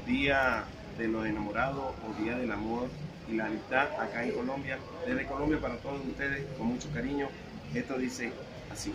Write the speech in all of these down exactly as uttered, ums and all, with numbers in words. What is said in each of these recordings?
Día de los Enamorados o Día del Amor y la Amistad acá en Colombia. Desde Colombia para todos ustedes, con mucho cariño. Esto dice así.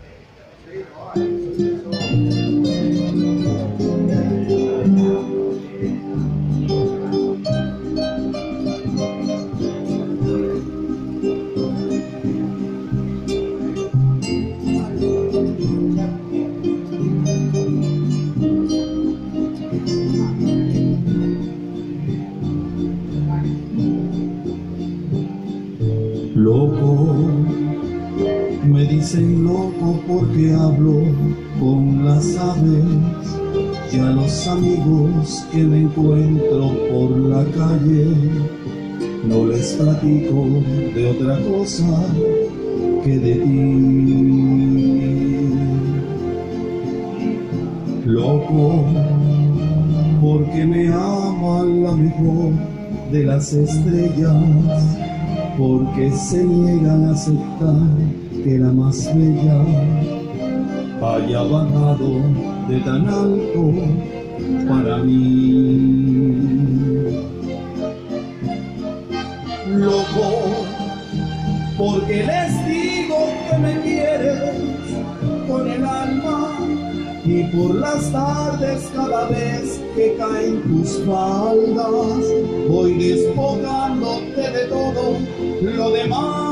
Loco, me dicen loco porque hablo con las aves, y a los amigos que me encuentro por la calle no les platico de otra cosa que de ti. Loco, porque me ama la mejor de las estrellas, porque se niegan a aceptar que la más bella haya bajado de tan alto para mí. Loco, porque les digo que me quieres con el alma, y por las tardes cada vez que caen tus faldas voy despojándote de todo lo demás.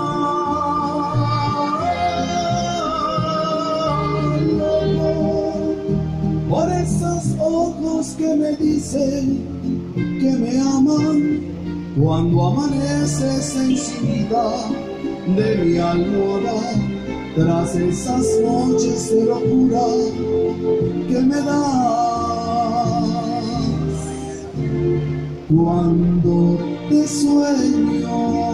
Por esos ojos que me dicen que me aman, cuando amaneces encima de mi almohada, tras esas noches de locura que me das cuando te sueño.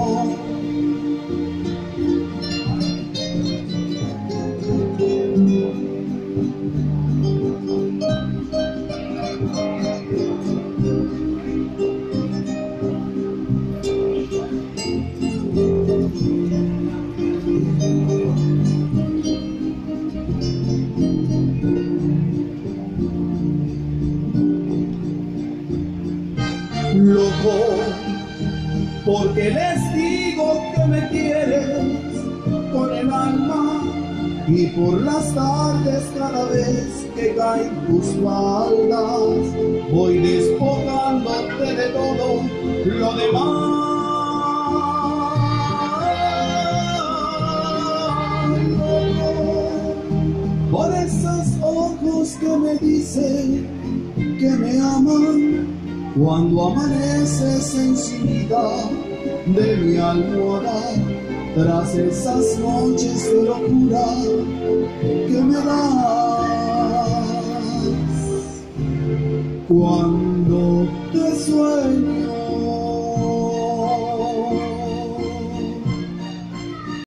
Loco, porque les digo que me quieres con el alma, y por las tardes cada vez que caen tus faldas voy despojándote de todo lo demás. Por esos ojos que me dicen que me aman, cuando amaneces encima de mi almohada, tras esas noches de locura que me das cuando